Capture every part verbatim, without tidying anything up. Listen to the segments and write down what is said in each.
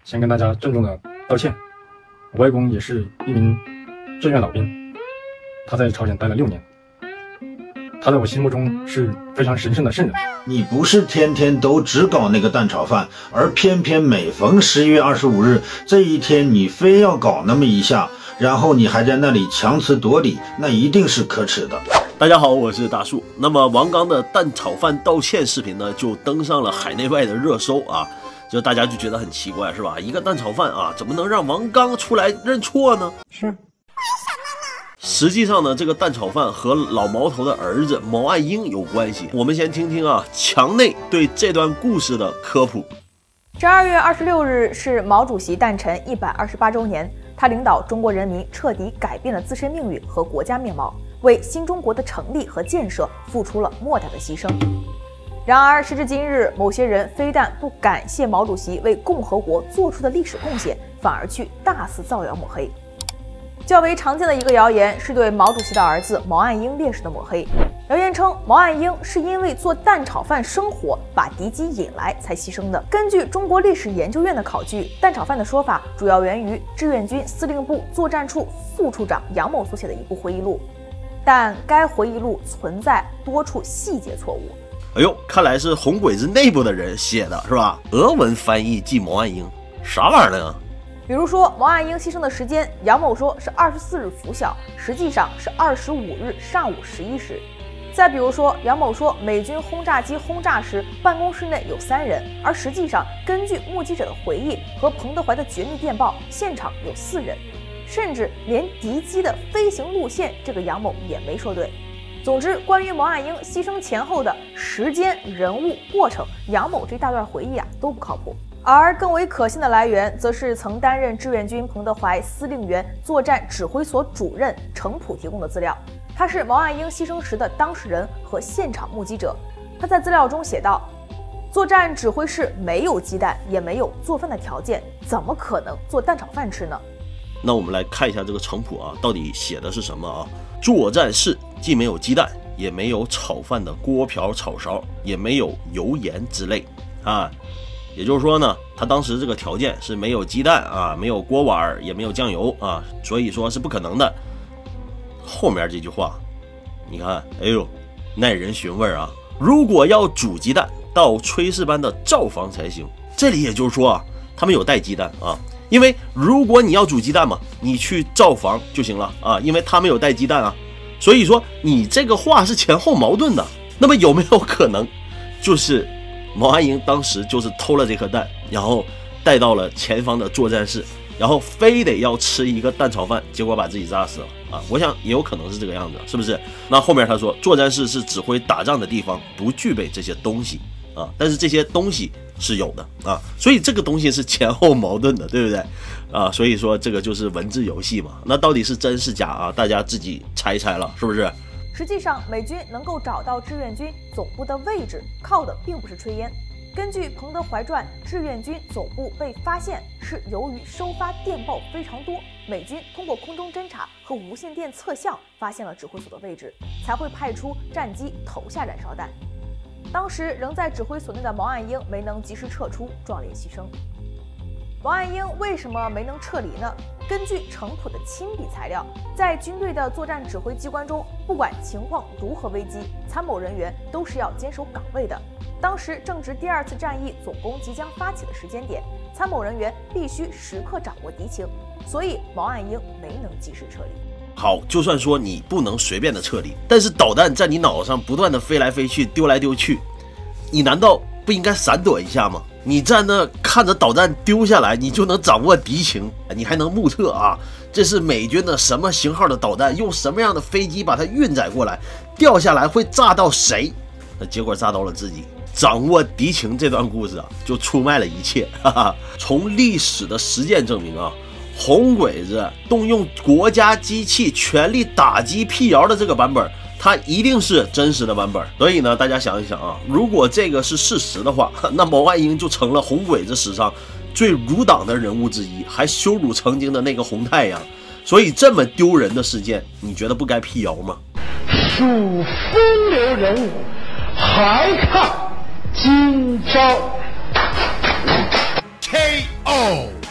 先跟大家郑重的道歉。我外公也是一名志愿老兵，他在朝鲜待了六年，他在我心目中是非常神圣的圣人。 你不是天天都只搞那个蛋炒饭，而偏偏每逢十一月二十五日这一天，你非要搞那么一下，然后你还在那里强词夺理，那一定是可耻的。 大家好，我是大树。那么王刚的蛋炒饭道歉视频呢，就登上了海内外的热搜啊，就大家就觉得很奇怪，是吧？一个蛋炒饭啊，怎么能让王刚出来认错呢？ 是。 实际上呢，这个蛋炒饭和老毛头的儿子毛岸英有关系。我们先听听啊，墙内对这段故事的科普。 十二月二十六日是毛主席诞辰一百二十八周年，他领导中国人民彻底改变了自身命运和国家面貌，为新中国的成立和建设付出了莫大的牺牲。然而时至今日，某些人非但不感谢毛主席为共和国做出的历史贡献，反而去大肆造谣抹黑。较为常见的一个谣言是对毛主席的儿子毛岸英烈士的抹黑。谣言称毛岸英是因为做蛋炒饭生火，把敌机引来才牺牲的。根据中国历史研究院的考据，蛋炒饭的说法主要源于志愿军司令部作战处副处长杨某所写的一部回忆录，但该回忆录存在多处细节错误。 哎呦，看来是红鬼子内部的人写的是吧？俄文翻译记毛岸英，啥玩意儿呢？ 比如说毛岸英牺牲的时间，杨某说是二十四日拂晓，实际上是二十五日上午十一时。再比如说杨某说美军轰炸机轰炸时办公室内有三人，而实际上根据目击者的回忆和彭德怀的绝密电报，现场有四人，甚至连敌机的飞行路线这个杨某也没说对。总之，关于毛岸英牺牲前后的时间、人物、过程，杨某这大段回忆啊都不靠谱。而更为可信的来源，则是曾担任志愿军彭德怀司令员作战指挥所主任程普提供的资料。他是毛岸英牺牲时的当事人和现场目击者。他在资料中写道：作战指挥室没有鸡蛋，也没有做饭的条件，怎么可能做蛋炒饭吃呢？ 那我们来看一下这个程普啊，到底写的是什么啊？作战室既没有鸡蛋，也没有炒饭的锅瓢炒勺，也没有油盐之类啊。也就是说呢，他当时这个条件是没有鸡蛋啊，没有锅碗，也没有酱油啊，所以说是不可能的。后面这句话，你看，哎呦，耐人寻味啊！如果要煮鸡蛋，到炊事班的灶房才行。这里也就是说啊，他们有带鸡蛋啊，因为如果你要煮鸡蛋嘛，你去灶房就行了啊，因为他们有带鸡蛋啊。所以说你这个话是前后矛盾的。那么有没有可能，就是毛岸英当时就是偷了这颗蛋，然后带到了前方的作战室，然后非得要吃一个蛋炒饭，结果把自己炸死了啊！我想也有可能是这个样子，是不是？那后面他说，作战室是指挥打仗的地方，不具备这些东西啊，但是这些东西是有的啊，所以这个东西是前后矛盾的，对不对啊？所以说这个就是文字游戏嘛。那到底是真是假啊？大家自己猜一猜了，是不是？ 实际上，美军能够找到志愿军总部的位置，靠的并不是炊烟。根据《彭德怀传》，志愿军总部被发现是由于收发电报非常多，美军通过空中侦察和无线电测向发现了指挥所的位置，才会派出战机投下燃烧弹。当时仍在指挥所内的毛岸英没能及时撤出，壮烈牺牲。毛岸英为什么没能撤离呢？根据程普的亲笔材料，在军队的作战指挥机关中，不管情况如何危机，参谋人员都是要坚守岗位的。当时正值第二次战役总攻即将发起的时间点，参谋人员必须时刻掌握敌情，所以毛岸英没能及时撤离。 好，就算说你不能随便的撤离，但是导弹在你脑上不断的飞来飞去，丢来丢去，你难道不应该闪躲一下吗？你站那看着导弹丢下来，你就能掌握敌情，你还能目测啊，这是美军的什么型号的导弹，用什么样的飞机把它运载过来，掉下来会炸到谁？那结果炸到了自己。掌握敌情这段故事啊，就出卖了一切。哈哈，从历史的实践证明啊，红鬼子动用国家机器全力打击辟谣的这个版本，它一定是真实的版本。所以呢，大家想一想啊，如果这个是事实的话，那毛岸英就成了红鬼子史上最辱党的人物之一，还羞辱曾经的那个红太阳。所以这么丢人的事件，你觉得不该辟谣吗？ 数风流人物，还看今朝 K O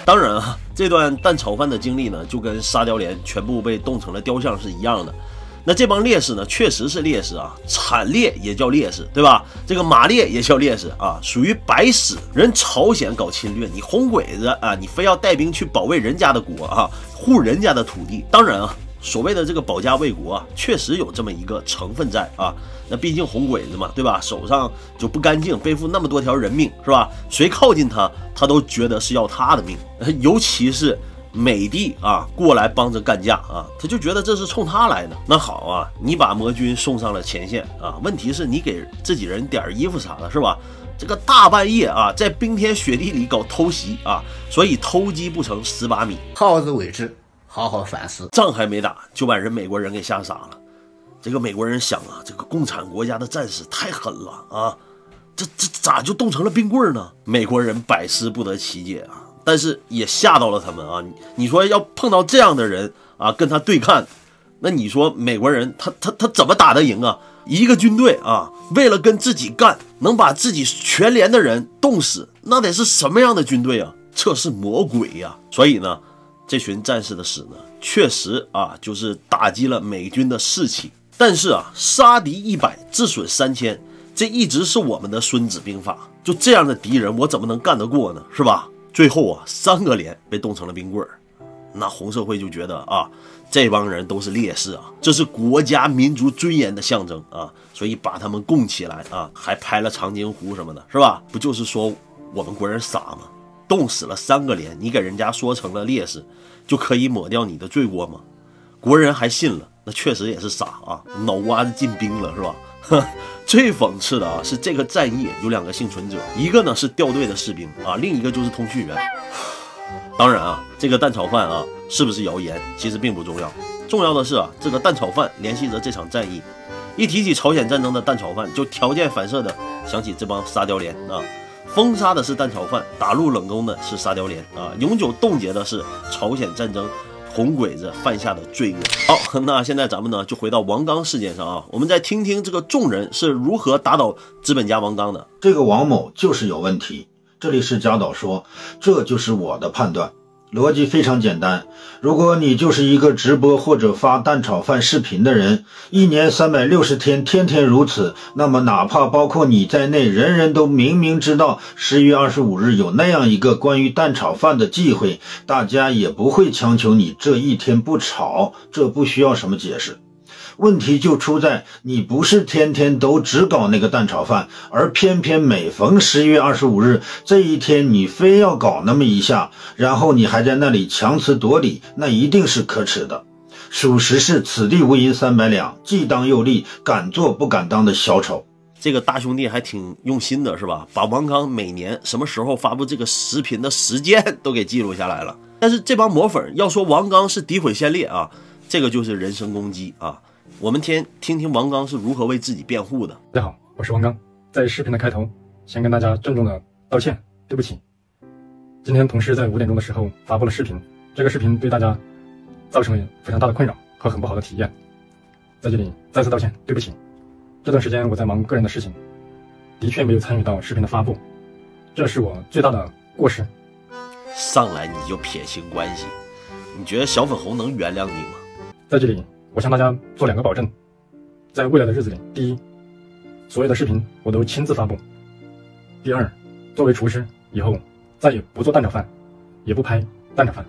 当然啊，这段蛋炒饭的经历呢，就跟沙雕连全部被冻成了雕像是一样的。那这帮烈士呢，确实是烈士啊，惨烈也叫烈士，对吧？这个马烈也叫烈士啊，属于白死。人朝鲜搞侵略，你红鬼子啊，你非要带兵去保卫人家的国啊，护人家的土地。当然啊，所谓的这个保家卫国啊，确实有这么一个成分在啊。那毕竟红鬼子嘛，对吧？手上就不干净，背负那么多条人命，是吧？谁靠近他，他都觉得是要他的命，尤其是美帝啊过来帮着干架啊，他就觉得这是冲他来的。那好啊，你把魔军送上了前线啊，问题是你给自己人点衣服啥的，是吧？这个大半夜啊，在冰天雪地里搞偷袭啊，所以偷鸡不成蚀把米， 好自为之，好好反思。 仗还没打，就把人美国人给吓傻了。这个美国人想啊，这个共产国家的战士太狠了啊，这这咋就冻成了冰棍呢？美国人百思不得其解啊。但是也吓到了他们啊！你说要碰到这样的人啊，跟他对抗，那你说美国人他他他怎么打得赢啊？一个军队啊，为了跟自己干，能把自己全连的人冻死，那得是什么样的军队啊？这是魔鬼呀、啊！所以呢，这群战士的死呢，确实啊，就是打击了美军的士气。但是啊，杀敌一百，自损三千，这一直是我们的孙子兵法。就这样的敌人，我怎么能干得过呢？是吧？最后啊，三个连被冻成了冰棍儿，那红社会就觉得啊，这帮人都是烈士啊，这是国家民族尊严的象征啊，所以把他们供起来啊，还拍了长津湖什么的，是吧？不就是说我们国人傻吗？冻死了三个连，你给人家说成了烈士，就可以抹掉你的罪过吗？国人还信了，那确实也是傻啊，脑瓜子进冰了，是吧？最讽刺的啊是这个战役有两个幸存者，一个呢是掉队的士兵啊，另一个就是通讯员。当然啊，这个蛋炒饭啊是不是谣言其实并不重要，重要的是啊这个蛋炒饭联系着这场战役。一提起朝鲜战争的蛋炒饭，就条件反射的想起这帮沙雕连啊，封杀的是蛋炒饭，打入冷宫的是沙雕连啊，永久冻结的是朝鲜战争红鬼子犯下的罪恶。好，那现在咱们呢就回到王刚事件上啊，我们再听听这个众人是如何打倒资本家王刚的。 这个王某就是有问题。这里是贾导说，这就是我的判断。逻辑非常简单，如果你就是一个直播或者发蛋炒饭视频的人，一年三百六十天天天如此，那么哪怕包括你在内，人人都明明知道十一月二十五日有那样一个关于蛋炒饭的忌讳，大家也不会强求你这一天不炒，这不需要什么解释。问题就出在你不是天天都只搞那个蛋炒饭，而偏偏每逢十一月二十五日这一天你非要搞那么一下，然后你还在那里强词夺理，那一定是可耻的。属实是此地无银三百两，既当又立，敢做不敢当的小丑。 这个大兄弟还挺用心的，是吧？把王刚每年什么时候发布这个视频的时间都给记录下来了。但是这帮魔粉要说王刚是诋毁先烈啊，这个就是人身攻击啊。我们听听听王刚是如何为自己辩护的。 大家好，我是王刚，在视频的开头先跟大家郑重的道歉，对不起。今天同事在五点钟的时候发布了视频，这个视频对大家造成了非常大的困扰和很不好的体验，在这里再次道歉，对不起。这段时间我在忙个人的事情，的确没有参与到视频的发布，这是我最大的过失。 上来你就撇清关系，你觉得小粉红能原谅你吗？ 在这里我向大家做两个保证，在未来的日子里，第一，所有的视频我都亲自发布；第二，作为厨师，以后再也不做蛋炒饭，也不拍蛋炒饭。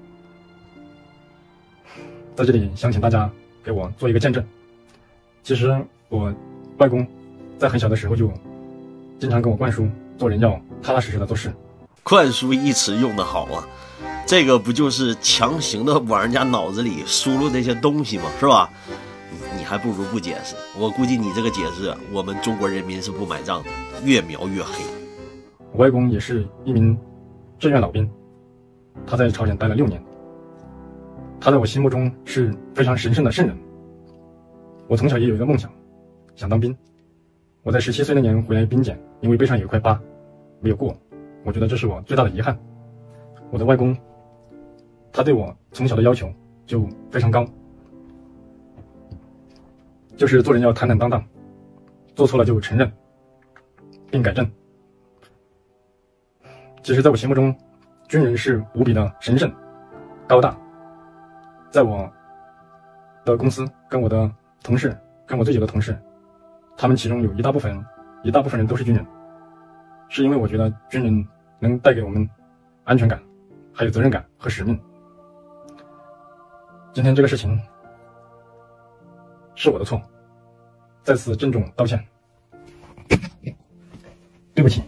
在这里想请大家给我做一个见证。其实我外公在很小的时候就经常跟我灌输，做人要踏踏实实的做事。 灌输一词用得好啊，这个不就是强行的往人家脑子里输入这些东西吗？是吧？你还不如不解释，我估计你这个解释我们中国人民是不买账的，越描越黑。 我外公也是一名志愿老兵，他在朝鲜待了六年，他在我心目中是非常神圣的圣人。我从小也有一个梦想，想当兵。我在十七岁那年回来兵检，因为背上有一块疤没有过，我觉得这是我最大的遗憾。我的外公他对我从小的要求就非常高，就是做人要坦坦荡荡，做错了就承认并改正。其实在我心目中， 军人是无比的神圣、高大。在我的公司，跟我的同事，跟我最久的同事，他们其中有一大部分，一大部分人都是军人，是因为我觉得军人能带给我们安全感，还有责任感和使命。今天这个事情是我的错，在此郑重道歉，对不起。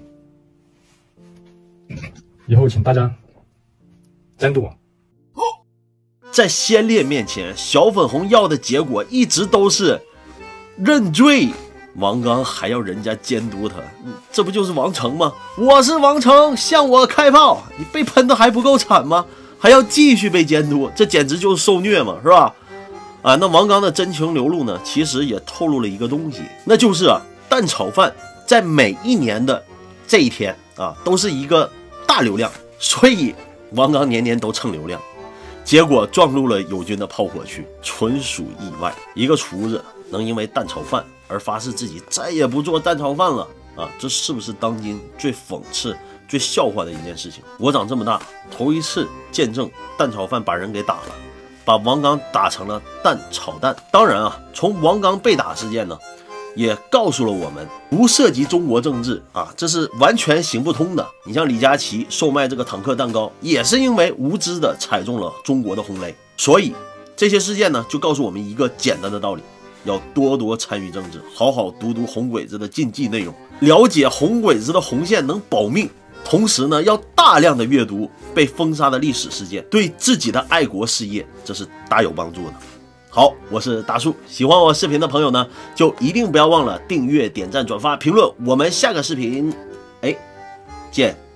以后请大家监督我。 在先烈面前，小粉红要的结果一直都是认罪。王刚还要人家监督他，这不就是王成吗？我是王成，向我开炮！你被喷的还不够惨吗？还要继续被监督，这简直就是受虐嘛，是吧？啊，那王刚的真情流露呢，其实也透露了一个东西，那就是啊，蛋炒饭在每一年的这一天啊，都是一个大流量，所以王刚年年都蹭流量，结果撞入了友军的炮火区，纯属意外。一个厨子能因为蛋炒饭而发誓自己再也不做蛋炒饭了啊，这是不是当今最讽刺、最笑话的一件事情？我长这么大，头一次见证蛋炒饭把人给打了，把王刚打成了蛋炒蛋。当然啊，从王刚被打事件呢，也告诉了我们，不涉及中国政治啊，这是完全行不通的。你像李佳琦售卖这个坦克蛋糕，也是因为无知的踩中了中国的红雷。所以这些事件呢，就告诉我们一个简单的道理：要多多参与政治，好好读读红鬼子的禁忌内容，了解红鬼子的红线能保命。同时呢，要大量的阅读被封杀的历史事件，对自己的爱国事业这是大有帮助的。好，我是大树，喜欢我视频的朋友呢，就一定不要忘了订阅、点赞、转发、评论。我们下个视频，哎，见。